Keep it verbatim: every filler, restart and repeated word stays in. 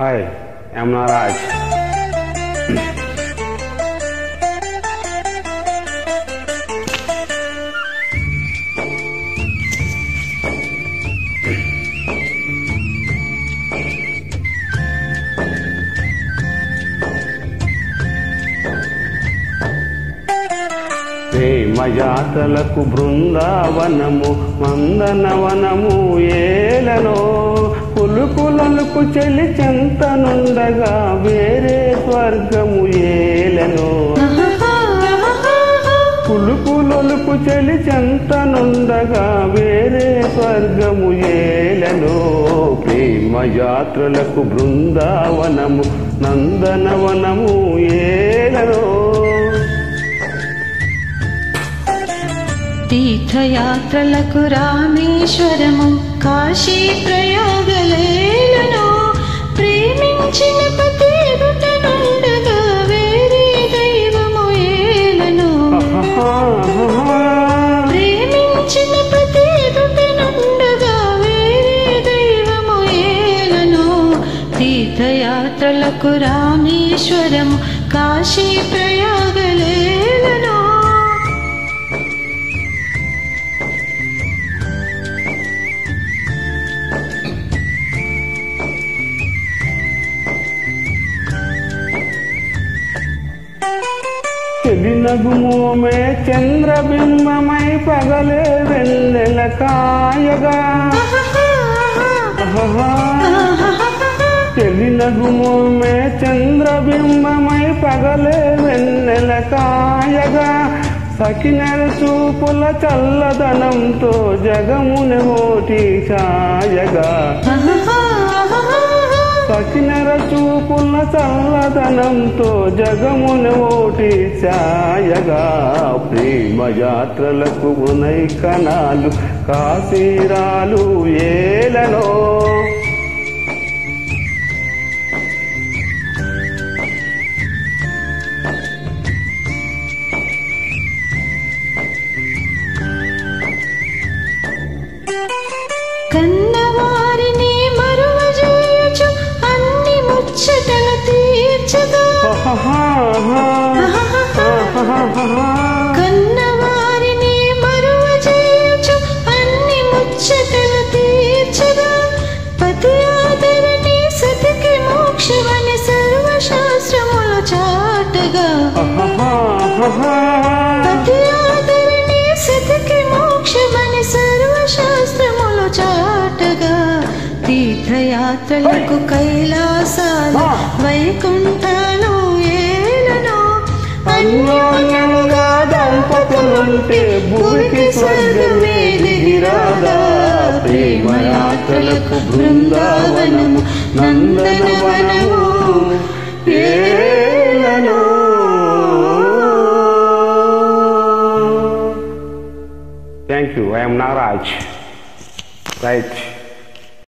Hi, I'm Naraj. ప్రేమయాత్రలకు బృందావనము మందనవనము ఏలనో కులుకులకు చెలి చెంతనుండగా వేరే స్వర్గము ఏలనో కులుకులకు చెలి చెంతనుండగా వేరే స్వర్గము ఏలనో ప్రేమయాత్రలకు బృందావనము నందనవనము ఏలనో తీర్థయాత్రలకు రామేశ్వరము కాశీ ప్రయాగలేలను ప్రేమించిన పతి ఎదుట నుండగా వేరే దైవము ఏలను ప్రేమించిన పతి ఎదుట నుండగా వేరే దైవము ఏలను తీర్థయాత్రలకు రామేశ్వరము కాశీ ప్రయాగలేలను చెలినగుమోమే చంద్రబింబమై పగలే వెన్నెల కాయగా చెలినగుమోమే చంద్రబింబమై పగలే వెన్నెల కాయగా సకినెల చూపుల చల్లదనంతో జగముని మోటి ఛాయగా సకినెర చూపుల చల్లదనంతో జగమున ఓటి ఛాయగా ప్రేమయాత్రలకు నైకనాలు కాశీరాలు ఏలనో కన్నవారిని మరువజేయుచు అన్ని ముచ్చటలు తీర్చగా కన్నవారిని మరువజేయుచు అన్ని ముచ్చటలు తీర్చగా పతి ఆదరణి సతికి మోక్షమని సర్వశాస్త్రములు చాటగా పతి ఆదరణి సతికి మోక్షమని సర్వశాస్త్రములు చాటగా తీర్థయాత్రలకు కైలాసాలు వైకుంఠాలు ఏలనో అన్యోన్యంగా దంపతులుంటే భూమికి స్వర్గమే దిగిరాదా ప్రేమయాత్రలకు బృందావనము నందనవనము ఏలనో. Thank you. I am Naraj. Right.